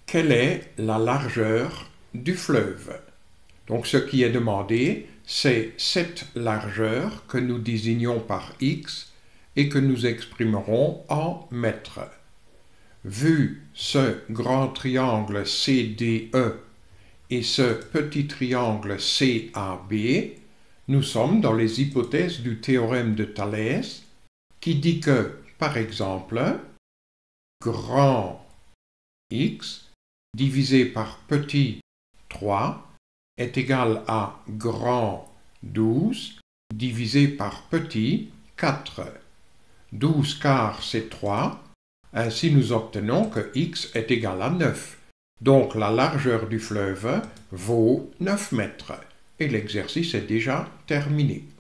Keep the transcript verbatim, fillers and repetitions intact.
quelle est la largeur du fleuve? Donc ce qui est demandé, c'est cette largeur que nous désignons par x et que nous exprimerons en mètres. Vu ce grand triangle C D E et ce petit triangle C A B, nous sommes dans les hypothèses du théorème de Thalès qui dit que, par exemple, grand x divisé par petit trois est égal à grand douze divisé par petit quatre. douze quarts c'est trois, ainsi nous obtenons que x est égal à neuf. Donc la largeur du fleuve vaut neuf mètres et l'exercice est déjà terminé.